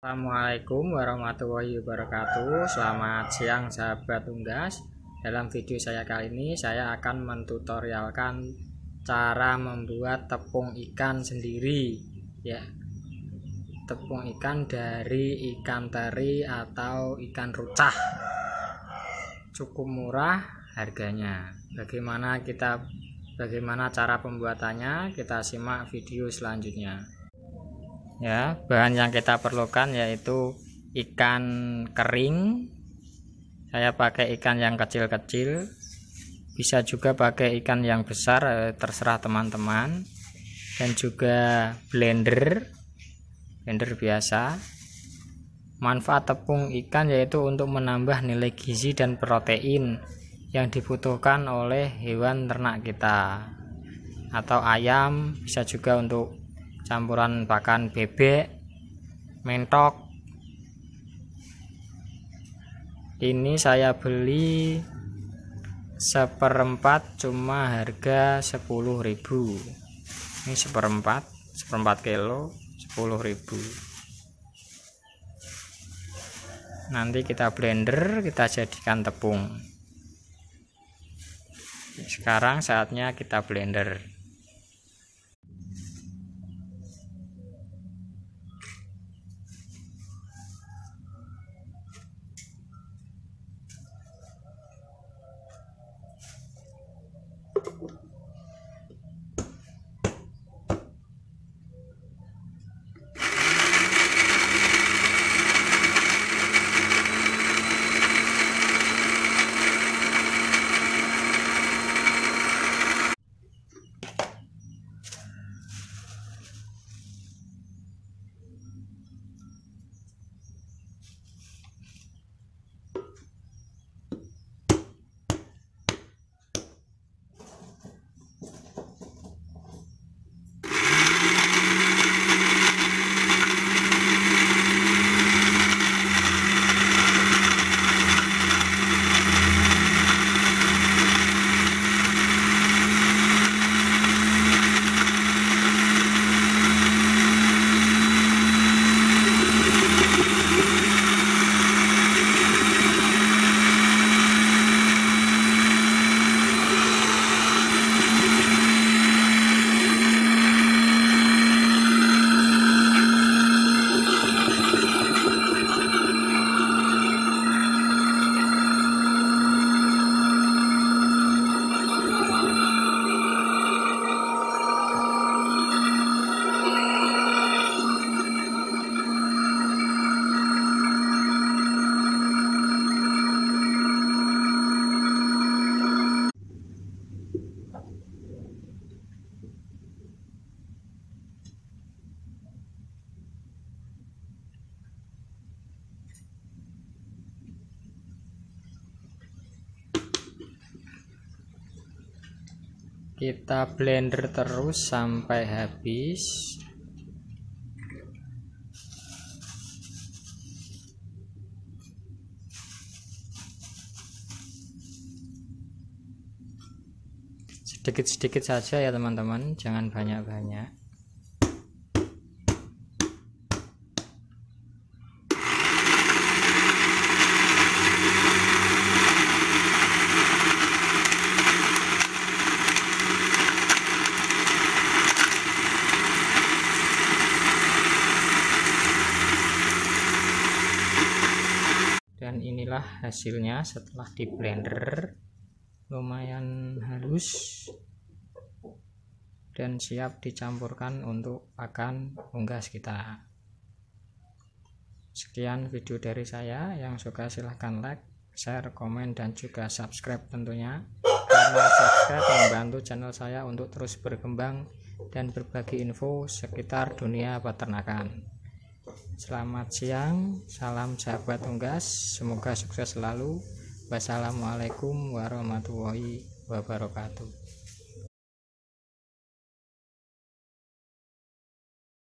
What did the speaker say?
Assalamualaikum warahmatullahi wabarakatuh. Selamat siang sahabat unggas. Dalam video saya kali ini saya akan mentutorialkan cara membuat tepung ikan sendiri ya. Tepung ikan dari ikan teri atau ikan rucah. Cukup murah harganya. Bagaimana cara pembuatannya? Kita simak video selanjutnya. Ya, bahan yang kita perlukan yaitu ikan kering. Saya pakai ikan yang kecil-kecil, bisa juga pakai ikan yang besar, terserah teman-teman. Dan juga blender biasa. Manfaat tepung ikan yaitu untuk menambah nilai gizi dan protein yang dibutuhkan oleh hewan ternak kita, atau ayam, bisa juga untuk campuran pakan bebek, mentok. Ini saya beli seperempat, cuma harga 10.000. Ini seperempat kilo 10.000. Nanti kita blender, kita jadikan tepung. Sekarang saatnya kita blender. Kita blender terus sampai habis. Sedikit-sedikit saja ya teman-teman, jangan banyak-banyak. Dan inilah hasilnya setelah di blender. Lumayan halus dan siap dicampurkan untuk pakan unggas kita. Sekian video dari saya. Yang suka silahkan like, share, komen, dan juga subscribe tentunya, karena subscribe membantu channel saya untuk terus berkembang dan berbagi info sekitar dunia peternakan. Selamat siang, salam sahabat unggas, semoga sukses selalu. Wassalamualaikum warahmatullahi wabarakatuh.